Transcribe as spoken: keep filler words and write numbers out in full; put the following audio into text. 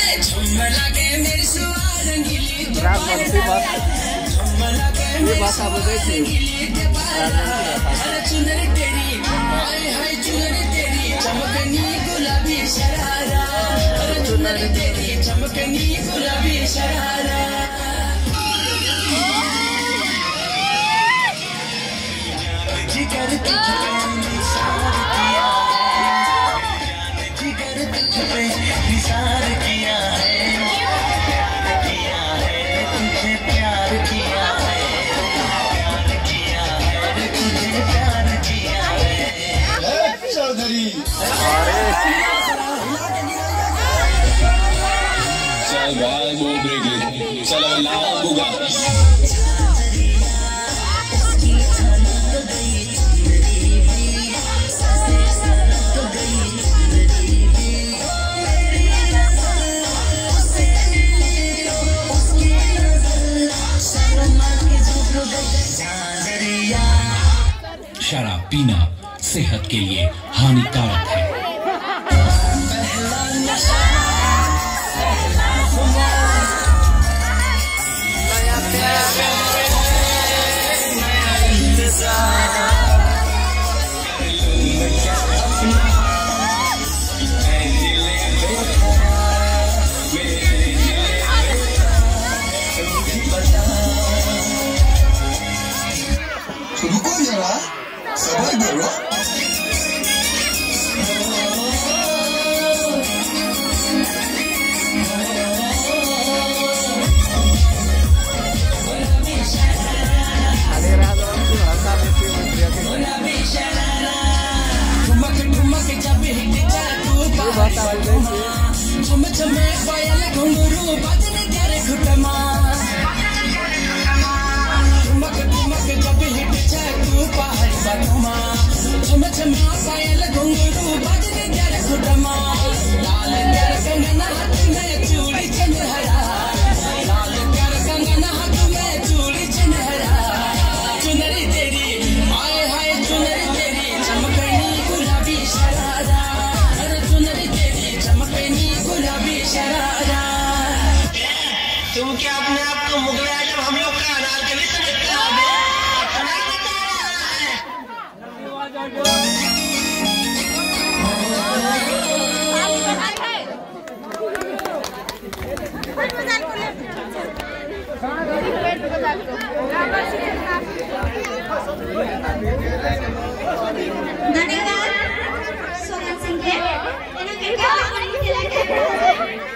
ये बात आप देखिए चमकनी गुलाबी शरारा चुनर तेरी चमकनी गुलाबी शरारा जिगर जिगर तुझे निसार किया है प्यार किया है तुझे प्यार किया है प्यार किया है तुझे प्यार किया है Chaudhary Salvar o Brigade, salvar o Buga. शराब पीना सेहत के लिए हानिकारक है। रुको जरा, सबर करो। तुम क्या अपने आप को मुगल आजम हम लोग का अनारकली समझते हो? धन्यवाद सोमन सिंह जी।